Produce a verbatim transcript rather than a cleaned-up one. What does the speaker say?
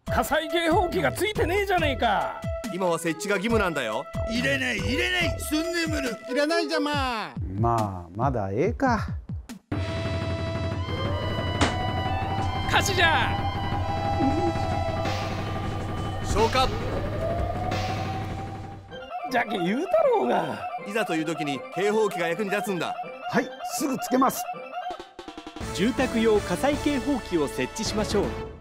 火災警報器がついてねえじゃねえか。 今は設置が義務なんだよ。 入れない入れないすんねむるいらないじゃまあ。 まあまだええか。 火事じゃ。 消火。 じゃけ言うたろうが。 いざという時に警報器が役に立つんだ。 はい、すぐつけます。 住宅用火災警報器を設置しましょう。